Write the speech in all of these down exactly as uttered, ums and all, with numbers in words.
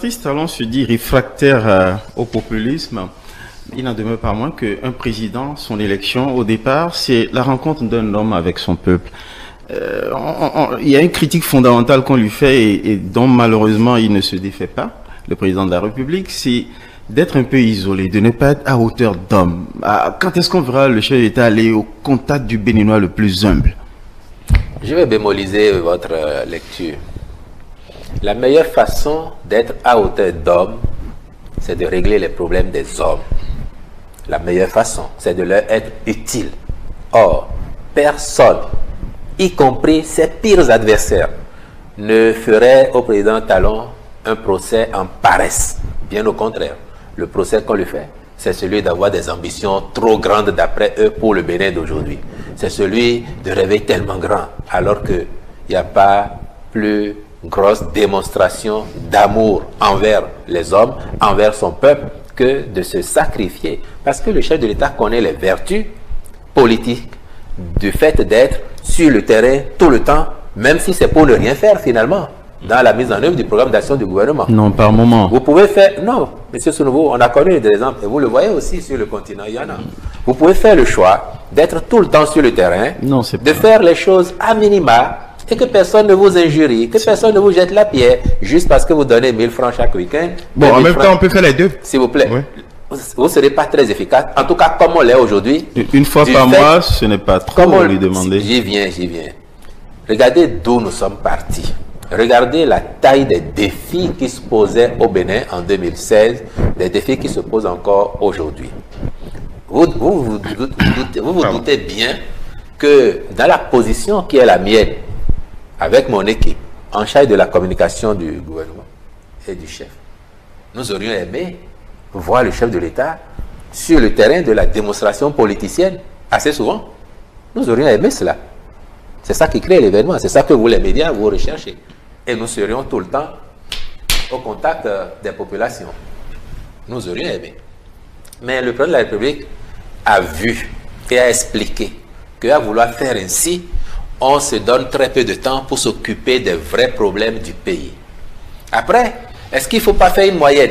Patrice Talon se dit réfractaire euh, au populisme. Il n'en demeure pas moins qu'un président, son élection, au départ, c'est la rencontre d'un homme avec son peuple. Euh, on, on, il y a une critique fondamentale qu'on lui fait et, et dont malheureusement il ne se défait pas, le président de la République, c'est d'être un peu isolé, de ne pas être à hauteur d'homme. Quand est-ce qu'on verra le chef d'État aller au contact du Béninois le plus humble? Je vais bémoliser votre lecture. La meilleure façon d'être à hauteur d'homme, c'est de régler les problèmes des hommes. La meilleure façon, c'est de leur être utile. Or, personne, y compris ses pires adversaires, ne ferait au président Talon un procès en paresse. Bien au contraire, le procès qu'on lui fait, c'est celui d'avoir des ambitions trop grandes d'après eux pour le Bénin d'aujourd'hui. C'est celui de rêver tellement grand, alors qu'il n'y a pas plus grosse démonstration d'amour envers les hommes, envers son peuple, que de se sacrifier. Parce que le chef de l'État connaît les vertus politiques du fait d'être sur le terrain tout le temps, même si c'est pour ne rien faire finalement, dans la mise en œuvre du programme d'action du gouvernement. Non, par moment. Vous pouvez faire... Non, monsieur Sounouvou, on a connu des exemples, et vous le voyez aussi sur le continent, il y en a. Vous pouvez faire le choix d'être tout le temps sur le terrain, non, c'est de pas... faire les choses à minima, et que personne ne vous injurie, que personne ne vous jette la pierre, juste parce que vous donnez mille francs chaque week-end. Bon, en même temps, on peut faire les deux. S'il vous plaît. Oui. Vous ne serez pas très efficace. En tout cas, comme on l'est aujourd'hui. Une fois par mois, ce n'est pas trop on lui demander. J'y viens, j'y viens. Regardez d'où nous sommes partis. Regardez la taille des défis qui se posaient au Bénin en deux mille seize, des défis qui se posent encore aujourd'hui. Vous vous, vous, vous, doutez, vous, vous doutez bien que dans la position qui est la mienne, avec mon équipe, en charge de la communication du gouvernement et du chef, nous aurions aimé voir le chef de l'État sur le terrain de la démonstration politicienne assez souvent. Nous aurions aimé cela. C'est ça qui crée l'événement, c'est ça que vous les médias, vous recherchez. Et nous serions tout le temps au contact des populations. Nous aurions aimé. Mais le président de la République a vu et a expliqué qu'à vouloir faire ainsi, on se donne très peu de temps pour s'occuper des vrais problèmes du pays. Après, est-ce qu'il ne faut pas faire une moyenne?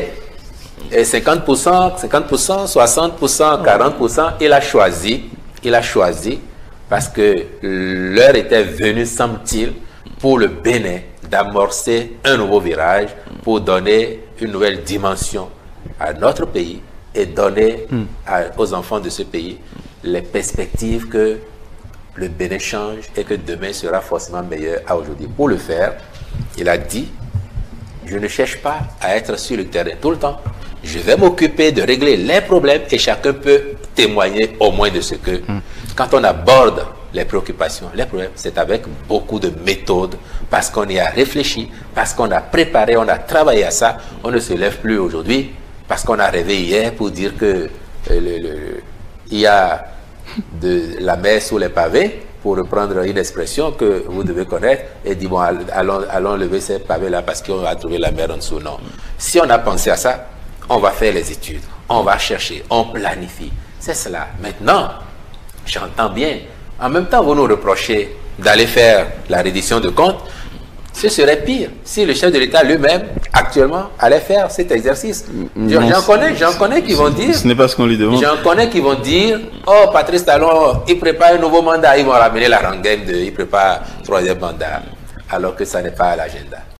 Et cinquante pour cent, cinquante pour cent, soixante pour cent, quarante pour cent, il a choisi, il a choisi, parce que l'heure était venue, semble-t-il, pour le Bénin d'amorcer un nouveau virage, pour donner une nouvelle dimension à notre pays et donner mm. à, aux enfants de ce pays les perspectives que le Bénin change et que demain sera forcément meilleur à aujourd'hui. Pour le faire, il a dit, je ne cherche pas à être sur le terrain tout le temps. Je vais m'occuper de régler les problèmes et chacun peut témoigner au moins de ce que... Mm. Quand on aborde les préoccupations, les problèmes, c'est avec beaucoup de méthode, parce qu'on y a réfléchi, parce qu'on a préparé, on a travaillé à ça. On ne se lève plus aujourd'hui parce qu'on a rêvé hier pour dire que euh, le, le, il y a de la mer sous les pavés, pour reprendre une expression que vous devez connaître, et dit, bon, allons, allons lever ces pavés-là parce qu'on va trouver la mer en dessous. Non. Si on a pensé à ça, on va faire les études, on va chercher, on planifie. C'est cela. Maintenant, j'entends bien. En même temps, vous nous reprochez d'aller faire la reddition de comptes. Ce serait pire si le chef de l'État lui-même, actuellement, allait faire cet exercice. J'en connais, j'en connais qui vont dire... Ce n'est pas ce qu'on lui demande. J'en connais qui vont dire, oh, Patrice Talon, il prépare un nouveau mandat, ils vont ramener la rengaine de... Il prépare un troisième mandat, alors que ça n'est pas à l'agenda.